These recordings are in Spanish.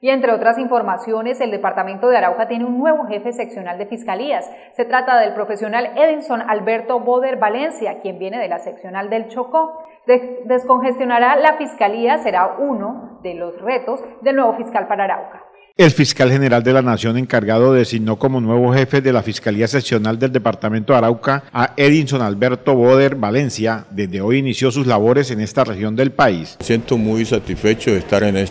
Y entre otras informaciones, el departamento de Arauca tiene un nuevo jefe seccional de fiscalías. Se trata del profesional Edinson Alberto Boder Valencia, quien viene de la seccional del Chocó. Descongestionará la fiscalía, será uno de los retos del nuevo fiscal para Arauca. El fiscal general de la Nación encargado designó como nuevo jefe de la Fiscalía Seccional del Departamento de Arauca a Edinson Alberto Boder Valencia. Desde hoy inició sus labores en esta región del país. Me siento muy satisfecho de estar en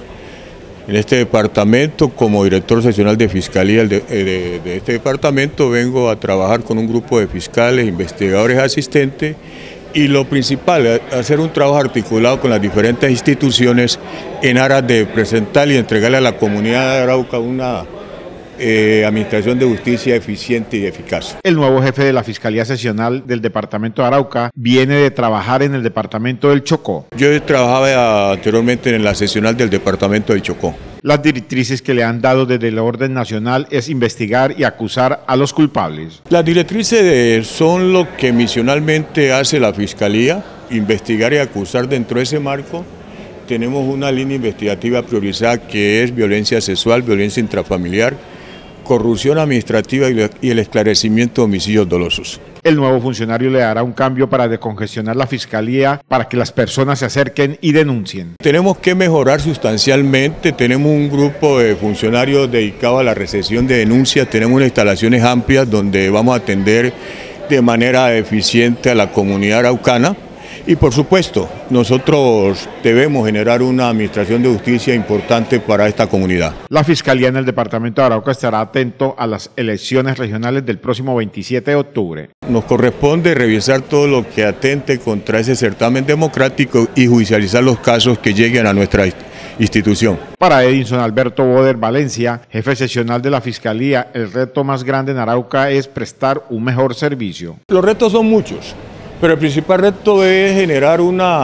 este departamento como director seccional de Fiscalía de este departamento. Vengo a trabajar con un grupo de fiscales, investigadores, asistentes. Y lo principal, hacer un trabajo articulado con las diferentes instituciones en aras de presentar y entregarle a la comunidad de Arauca una administración de justicia eficiente y eficaz. El nuevo jefe de la Fiscalía Seccional del Departamento de Arauca viene de trabajar en el Departamento del Chocó. Yo trabajaba anteriormente en la seccional del Departamento del Chocó. Las directrices que le han dado desde el orden nacional es investigar y acusar a los culpables. Las directrices son lo que misionalmente hace la Fiscalía, investigar y acusar. Dentro de ese marco tenemos una línea investigativa priorizada que es violencia sexual, violencia intrafamiliar, corrupción administrativa y el esclarecimiento de homicidios dolosos. El nuevo funcionario le dará un cambio para descongestionar la Fiscalía para que las personas se acerquen y denuncien. Tenemos que mejorar sustancialmente, tenemos un grupo de funcionarios dedicado a la recepción de denuncias, tenemos unas instalaciones amplias donde vamos a atender de manera eficiente a la comunidad araucana. Y por supuesto, nosotros debemos generar una administración de justicia importante para esta comunidad. La Fiscalía en el Departamento de Arauca estará atento a las elecciones regionales del próximo 27 de octubre. Nos corresponde revisar todo lo que atente contra ese certamen democrático y judicializar los casos que lleguen a nuestra institución. Para Edinson Alberto Boder Valencia, jefe seccional de la Fiscalía, el reto más grande en Arauca es prestar un mejor servicio. Los retos son muchos. Pero el principal reto es generar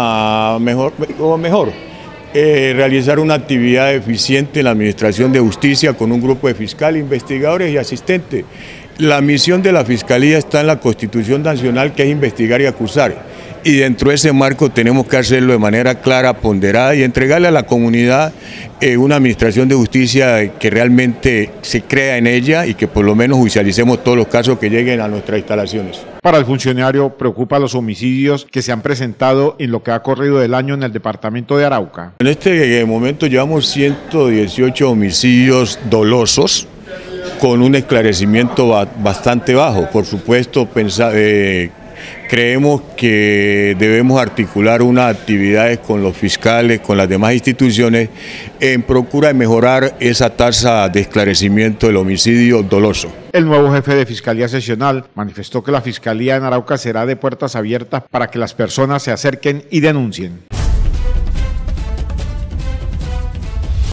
realizar una actividad eficiente en la administración de justicia con un grupo de fiscales, investigadores y asistentes. La misión de la Fiscalía está en la Constitución Nacional, que es investigar y acusar. Y dentro de ese marco tenemos que hacerlo de manera clara, ponderada y entregarle a la comunidad una administración de justicia que realmente se crea en ella y que por lo menos judicialicemos todos los casos que lleguen a nuestras instalaciones. Para el funcionario preocupa los homicidios que se han presentado en lo que ha corrido del año en el departamento de Arauca. En este momento llevamos 118 homicidios dolosos con un esclarecimiento bastante bajo. Por supuesto, creemos que debemos articular unas actividades con los fiscales, con las demás instituciones, en procura de mejorar esa tasa de esclarecimiento del homicidio doloso. El nuevo jefe de Fiscalía Seccional manifestó que la Fiscalía en Arauca será de puertas abiertas para que las personas se acerquen y denuncien.